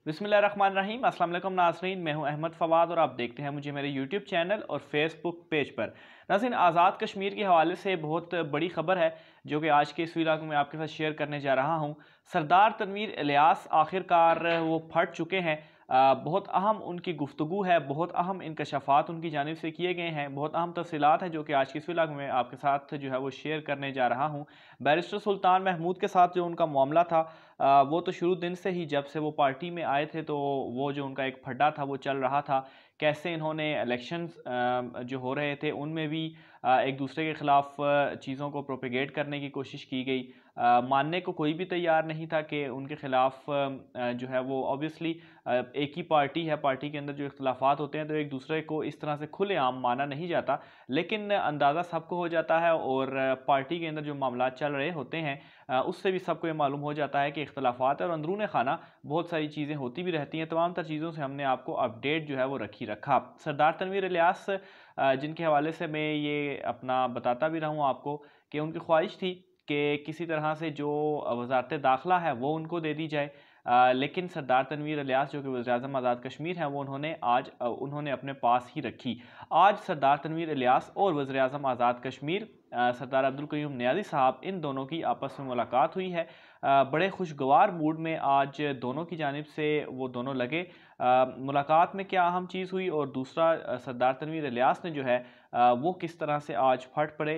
बिस्मिल्लाहिर्रहमानिर्रहीम। अस्सलाम वालेकुम नाज़रीन, मैं हूं अहमद फवाद और आप देखते हैं मुझे मेरे यूट्यूब चैनल और फेसबुक पेज पर। नाज़रीन, आज़ाद कश्मीर के हवाले से बहुत बड़ी खबर है जो कि आज के इस वीडियो में आपके साथ शेयर करने जा रहा हूं। सरदार तनवीर इलियास आखिरकार वो फट चुके हैं। बहुत अहम उनकी गुफ्तगू है, बहुत अहम इंकशाफात उनकी जानिब से किए गए हैं, बहुत अहम तफसीलात हैं जो कि आज की इस वीडियो में आपके साथ जो है वो शेयर करने जा रहा हूं। बैरिस्टर सुल्तान महमूद के साथ जो उनका मामला था वो तो शुरू दिन से ही, जब से वो पार्टी में आए थे, तो वो जो उनका एक फड्डा था वो चल रहा था। कैसे इन्होंने इलेक्शंस जो हो रहे थे उनमें भी एक दूसरे के ख़िलाफ़ चीज़ों को प्रोपेगेट करने की कोशिश की गई। मानने को कोई भी तैयार नहीं था कि उनके ख़िलाफ़ जो है वो ऑब्वियसली एक ही पार्टी है, पार्टी के अंदर जो इख्तलाफात होते हैं तो एक दूसरे को इस तरह से खुलेआम माना नहीं जाता, लेकिन अंदाज़ा सबको हो जाता है और पार्टी के अंदर जो मामला चल रहे होते हैं उससे भी सबको ये मालूम हो जाता है कि इख्तलाफात और अंदरून खाना बहुत सारी चीज़ें होती भी रहती हैं। तमाम तर चीज़ों से हमने आपको अपडेट जो है वो रखा। सरदार तनवीर इलियास जिनके हवाले से मैं ये अपना बताता भी रहूँ आपको कि उनकी ख्वाहिश थी कि किसी तरह से जो वज़ारत दाखिला है वो उनको दे दी जाए, लेकिन सरदार तनवीर इलियास जो कि वज़ीर-ए-आज़म आज़ाद कश्मीर हैं वो उन्होंने अपने पास ही रखी। आज सरदार तनवीर इलियास और वज़ीर-ए-आज़म आज़ाद कश्मीर सरदार अब्दुल कयूम नियाज़ी साहब, इन दोनों की आपस में मुलाकात हुई है। बड़े खुशगवार मूड में आज दोनों की जानिब से वो दोनों लगे। मुलाकात में क्या अहम चीज़ हुई और दूसरा सरदार तनवीर इलियास ने जो है वो किस तरह से आज फट पड़े,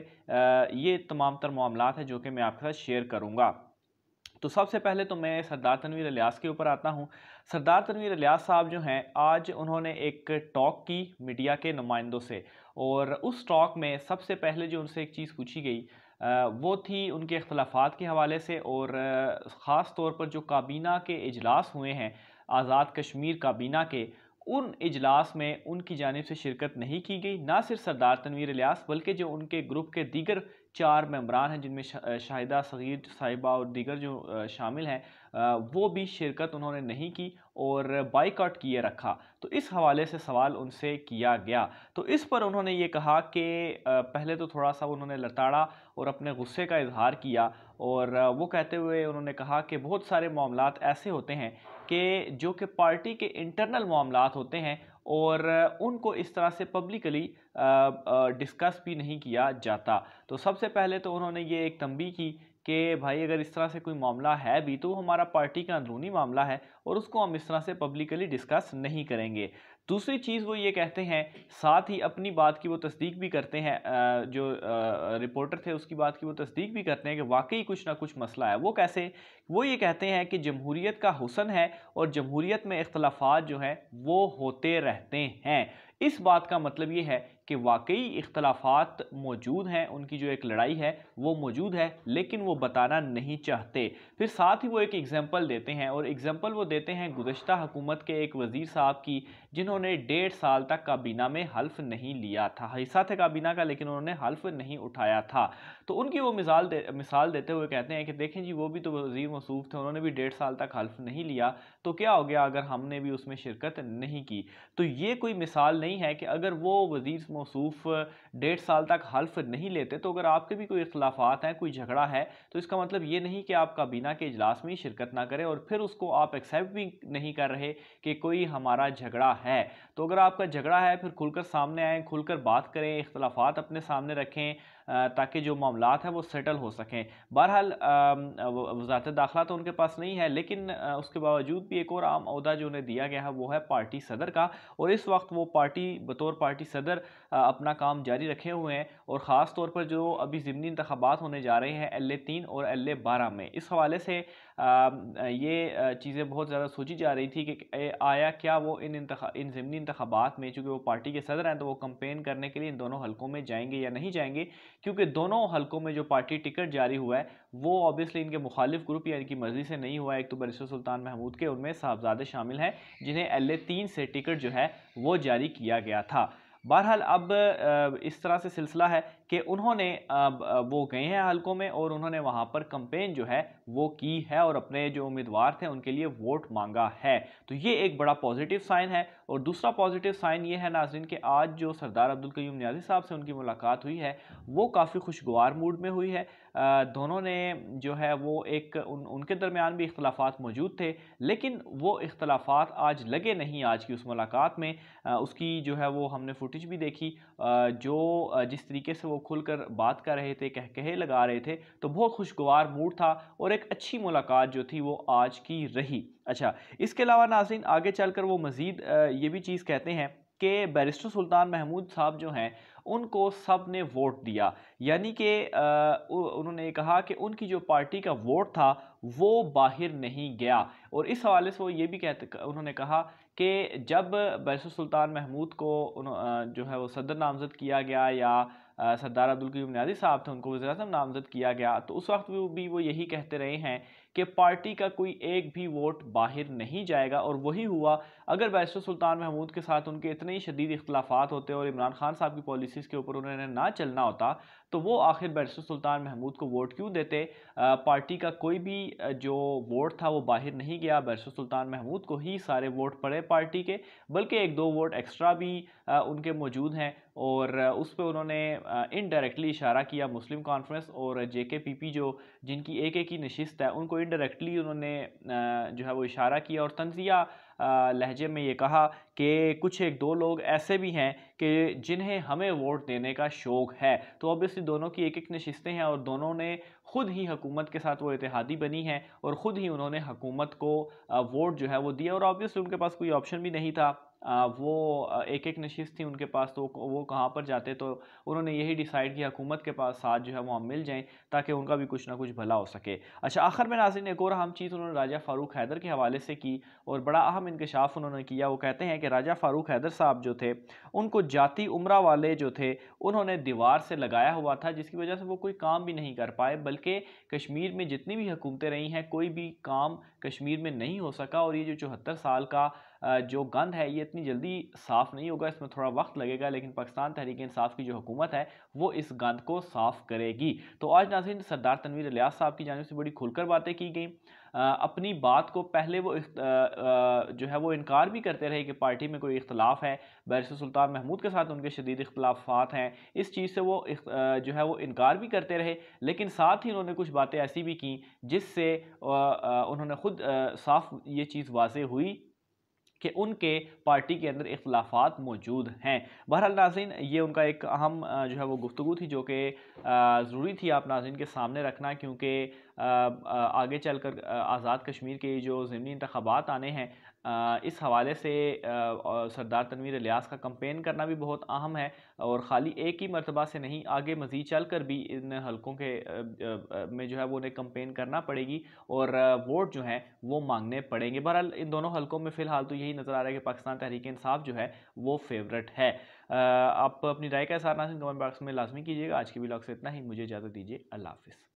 ये तमाम तर मामलात हैं जो कि मैं आपके साथ शेयर करूँगा। तो सबसे पहले तो मैं सरदार तनवीर इलियास के ऊपर आता हूँ। सरदार तनवीर इलियास साहब जो हैं, आज उन्होंने एक टॉक की मीडिया के नुमाइंदों से, और उस टॉक में सबसे पहले जो उनसे एक चीज़ पूछी गई वो थी उनके इख्तलाफात के हवाले से, और ख़ास तौर पर जो काबीना के इजलास हुए हैं आज़ाद कश्मीर काबीना के, उन इजलास में उनकी जानिब से शिरकत नहीं की गई। ना सिर्फ सरदार तनवीर इलियास बल्कि जो उनके ग्रुप के दीगर 4 मेंबरान हैं जिनमें शाहिदा सगीर साहिबा और दीगर जो शामिल हैं, वो भी शिरकत उन्होंने नहीं की और बाइकआउट किए रखा। तो इस हवाले से सवाल उनसे किया गया, तो इस पर उन्होंने ये कहा कि पहले तो थोड़ा सा उन्होंने लताड़ा और अपने गुस्से का इजहार किया, और वो कहते हुए उन्होंने कहा कि बहुत सारे मामलात ऐसे होते हैं कि जो कि पार्टी के इंटरनल मामलात होते हैं और उनको इस तरह से पब्लिकली डिस्कस भी नहीं किया जाता। तो सबसे पहले तो उन्होंने ये एक तंबीह की कि भाई अगर इस तरह से कोई मामला है भी तो हमारा पार्टी का अंदरूनी मामला है और उसको हम इस तरह से पब्लिकली डिस्कस नहीं करेंगे। दूसरी चीज़ वो ये कहते हैं, साथ ही अपनी बात की वो तस्दीक भी करते हैं, जो रिपोर्टर थे उसकी बात की वो तस्दीक भी करते हैं कि वाकई कुछ ना कुछ मसला है। वो कैसे? वो ये कहते हैं कि जमहूरियत का हुस्न है और जमहूरियत में इख्तलाफात जो हैं वो होते रहते हैं। इस बात का मतलब ये है कि वाकई इख्तलाफात मौजूद हैं, उनकी जो एक लड़ाई है वो मौजूद है, लेकिन वो बताना नहीं चाहते। फिर साथ ही वो एक एग्जांपल देते हैं, और एग्जांपल वो देते हैं गुज़श्ता हुकूमत के एक वज़ीर साहब की जिन्होंने 1.5 साल तक काबीना में हल्फ नहीं लिया था। हिस्सा थे काबीना का लेकिन उन्होंने हल्फ नहीं उठाया था। तो उनकी वो मिसाल देते हुए कहते हैं कि देखें जी, वो भी तो वज़ीर मौसूफ थे, उन्होंने भी 1.5 साल तक हल्फ नहीं लिया, तो क्या हो गया अगर हमने भी उसमें शिरकत नहीं की। तो ये कोई मिसाल नहीं है कि अगर वो वज़ीर मौसूफ 1.5 साल तक हल्फ नहीं लेते, तो अगर आपके भी कोई इख्तलाफात हैं, कोई झगड़ा है, तो इसका मतलब ये नहीं कि आप काबीना के इजलास में ही शिरकत ना करें और फिर उसको आप एक्सेप्ट भी नहीं कर रहे कि कोई हमारा झगड़ा है। तो अगर आपका झगड़ा है फिर खुलकर सामने आएँ, खुलकर बात करें, इख्तलाफात अपने सामने रखें, ताकि जो मामलात हैं वो सेटल हो सकें। बहरहाल वज़ारत दाखिला तो उनके पास नहीं है, लेकिन उसके बावजूद भी एक और आम ओहदा जो उन्हें दिया गया है वो है पार्टी सदर का, और इस वक्त वो बतौर पार्टी सदर अपना काम जारी रखे हुए हैं। और ख़ास तौर पर जो अभी ज़िमनी इंतखाबात होने जा रहे हैं LA-3 और LA-12 में, इस हवाले से ये चीज़ें बहुत ज़्यादा सोची जा रही थी कि आया क्या वो इन ज़िमनी इंतखाबात में, चूँकि वो पार्टी के सदर हैं, तो वो कंपेन करने के लिए इन दोनों हलकों में जाएंगे या नहीं जाएंगे, क्योंकि दोनों हलकों में जो पार्टी टिकट जारी हुआ है वो ऑब्वियसली इनके मुखालिफ ग्रुप या इनकी मर्ज़ी से नहीं हुआ है। एक तो बैरिस्टर सुल्तान महमूद के उनमें साहबजादे शामिल हैं जिन्हें LA-3 से टिकट जो है वो जारी किया गया था। बहरहाल अब इस तरह से सिलसिला है कि उन्होंने वो गए हैं हलकों में और उन्होंने वहाँ पर कंपेन जो है वो की है और अपने जो उम्मीदवार थे उनके लिए वोट मांगा है। तो ये एक बड़ा पॉजिटिव साइन है। और दूसरा पॉजिटिव साइन ये है नाज़रीन कि आज जो सरदार अब्दुल कयूम नियाज़ी साहब से उनकी मुलाकात हुई है वो काफ़ी खुशगवार मूड में हुई है। दोनों ने जो है वो एक उनके दरमियान भी इख्तलाफात मौजूद थे, लेकिन वो इख्तलाफात आज लगे नहीं आज की उस मुलाकात में। उसकी जो है वो हमने फुटेज भी देखी, जो जिस तरीके से वो खुलकर बात कर रहे थे, कहे लगा रहे थे, तो बहुत खुशगवार मूड था और एक अच्छी मुलाकात जो थी वो आज की रही। अच्छा, इसके अलावा नाज़रीन आगे चलकर वो मज़ीद ये भी चीज़ कहते हैं कि बैरिस्टर सुल्तान महमूद साहब जो हैं उनको सब ने वोट दिया, यानी कि उन्होंने कहा कि उनकी जो पार्टी का वोट था वो बाहर नहीं गया। और इस हवाले से वो ये भी उन्होंने कहा कि जब बैरिस्टर सुल्तान महमूद को जो है वो सदर नामज़द किया गया या सरदार अब्दुल कयूम नियाज़ी साहब थे उनको वज़ीर-ए-आज़म नामज़द किया गया, तो उस वक्त भी वो यही कहते रहे हैं कि पार्टी का कोई एक भी वोट बाहर नहीं जाएगा। और वही हुआ। अगर बैरिस्टर सुल्तान महमूद के साथ उनके इतने ही शदीद इख्तलाफात होते और इमरान खान साहब की पॉलिसीज़ के ऊपर उन्होंने ना चलना होता तो वो आखिर बैरिस्टर सुल्तान महमूद को वोट क्यों देते। पार्टी का कोई भी जो वोट था वो बाहर नहीं गया, बैरिस्टर सुल्तान महमूद को ही सारे वोट पड़े पार्टी के, बल्कि एक दो वोट एक्स्ट्रा भी उनके मौजूद हैं। और उस पर उन्होंने इनडायरेक्टली इशारा किया मुस्लिम कॉन्फ्रेंस और JKPP जो जिनकी एक ही नशिस्त है उनको इनडायरेक्टली उन्होंने जो है वो इशारा किया और तंज़िया लहजे में ये कहा कि कुछ एक दो लोग ऐसे भी हैं कि जिन्हें हमें वोट देने का शौक़ है। तो ऑब्वियसली दोनों की एक नशिस्तें हैं और दोनों ने खुद ही हुकूमत के साथ वो इत्तेहादी बनी है और ख़ुद ही उन्होंने हुकूमत को वोट जो है वो दिया। और ऑब्वियसली उनके पास कोई ऑप्शन भी नहीं था, वो एक नशिस्त थी उनके पास, तो वो कहाँ पर जाते। तो उन्होंने यही डिसाइड किया हुकूमत के पास साथ जो है वो हम मिल जाएं ताकि उनका भी कुछ ना कुछ भला हो सके। अच्छा, आखिर में नाज़रीन एक और अहम चीज़ उन्होंने राजा फ़ारूक हैदर के हवाले से की और बड़ा अहम इंकशाफ उन्होंने किया। वो कहते हैं कि राजा फ़ारूक हैदर साहब जो थे उनको जाती उम्रा वाले जो थे उन्होंने दीवार से लगाया हुआ था, जिसकी वजह से वो कोई काम भी नहीं कर पाए, बल्कि कश्मीर में जितनी भी हुकूमतें रही हैं कोई भी काम कश्मीर में नहीं हो सका। और ये जो 74 साल का जो गंद है ये इतनी जल्दी साफ़ नहीं होगा, इसमें थोड़ा वक्त लगेगा, लेकिन पाकिस्तान तहरीक इंसाफ की जो हुकूमत है वो इस गंद को साफ़ करेगी। तो आज नाज़रीन सरदार तनवीर इलियास साहब की जानिब से बड़ी खुलकर बातें की गई। अपनी बात को पहले वो जो है वो इनकार भी करते रहे कि पार्टी में कोई इख्तलाफ है, बैरिस्टर सुल्तान महमूद के साथ उनके शदीद इख्तलाफात हैं, इस चीज़ से वो जो है वो इनकार भी करते रहे। लेकिन साथ ही उन्होंने कुछ बातें ऐसी भी की जिससे उन्होंने ख़ुद साफ ये चीज़ वाज़ेह हुई कि उनके पार्टी के अंदर इख्तलाफात मौजूद हैं। बहरहाल नाज़रीन ये उनका एक अहम जो है वो गुफ्तगू थी जो कि ज़रूरी थी आप नाज़रीन के सामने रखना, क्योंकि आगे चलकर आज़ाद कश्मीर के जो ज़िमनी इंतख़ाबात आने हैं इस हवाले से सरदार तनवीर इलियास का कंपेन करना भी बहुत अहम है। और ख़ाली एक ही मरतबा से नहीं, आगे मज़ीद चल कर भी इन हलकों के में जो है वो उन्हें कंपेन करना पड़ेगी और वोट जो हैं वो मांगने पड़ेंगे। बहरहाल इन दोनों हलकों में फ़िलहाल तो यही नज़र आ रहा है कि पाकिस्तान तहरीक इंसाफ जो है वो फेवरेट है। आप अपनी राय का इज़हार नाज़रीन कमेंट बॉक्स में लाजमी कीजिएगा। आज की व्लॉग से इतना ही, मुझे इजाज़त दीजिए। अल्लाह हाफ़िज़।